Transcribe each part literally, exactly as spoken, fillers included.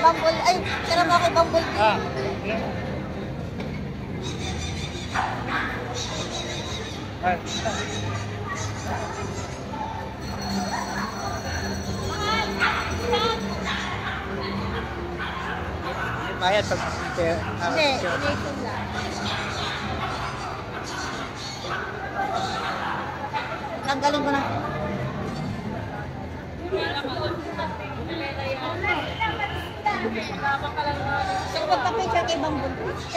bambol. Ay, sarap ako bambol. Ah. Ay. Bayad pag Hindi, donation lang. Tanggalin ko na. So, magpa-picture kay Bambol.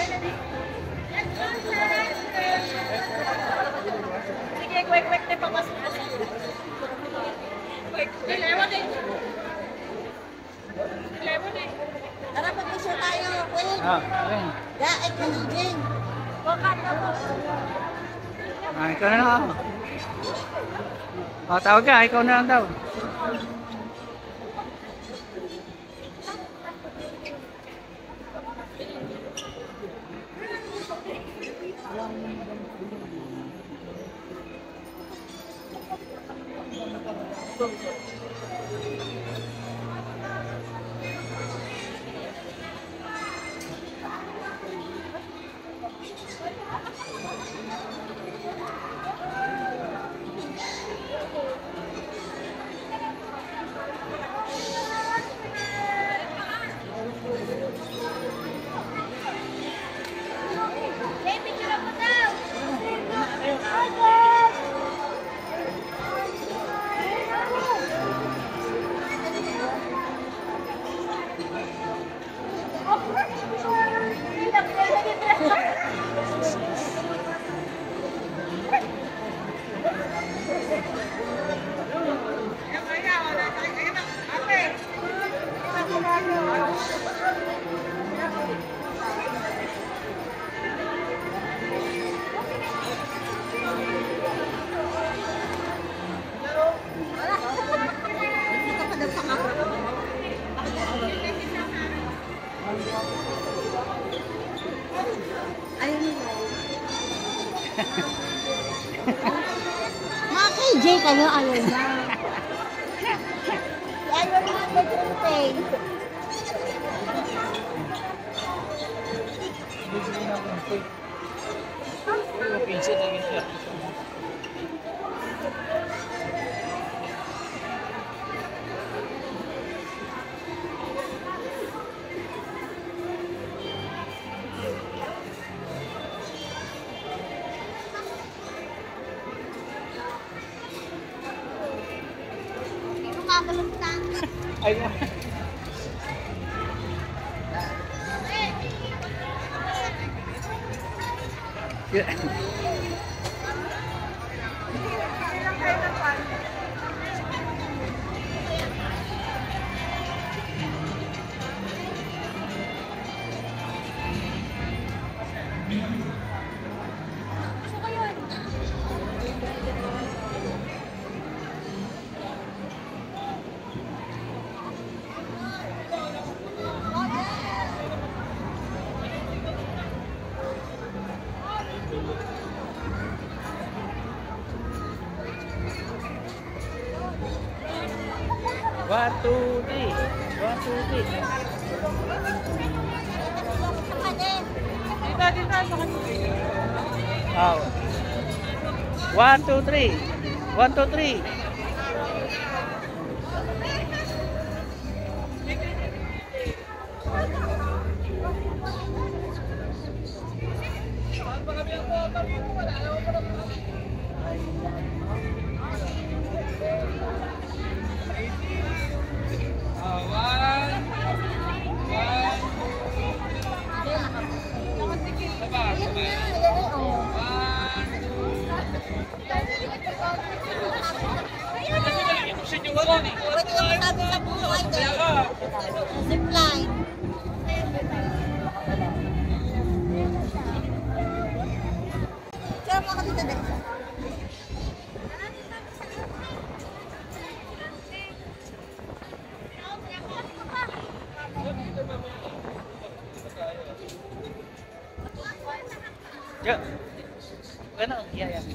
Sige, kwek-kwek na papasok ko. Kwek-kwek. Lemon eh. Lemon eh. Tara, pag-picture tayo. Wait. Ah, ayun. Ya, ay kanigin. Bakat na po. Ah, ikaw na lang. Oh, tawag ka, ikaw na lang daw. Mga K J kayo, ayaw na. Ayaw na ang mag-rutay. Ayun. Yeah. One, two, three. One, two, three. Dito, dito, sa kanila. Oh. One, two, three. One, two, three. Zipline. Kaya mo ako dito dito. Ya. Ano? Yeah, yeah.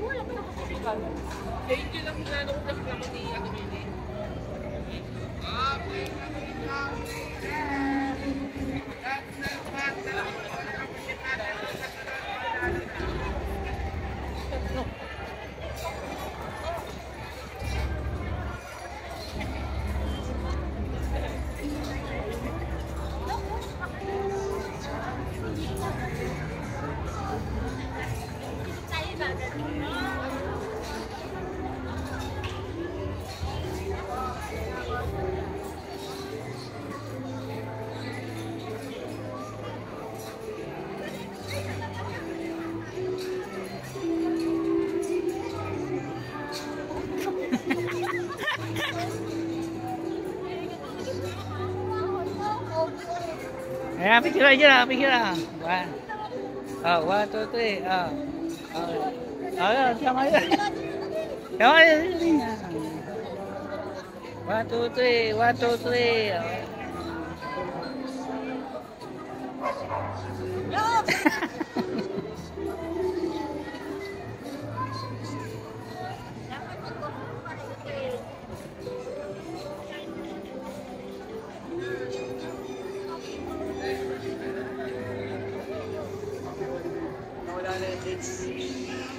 Ayan, picture aja lah, picture lah. One. Oh, one, two, three. Oh. Oh, oh sama aja. Sama aja. One, two, three. One, two, three. Wala na yung dates.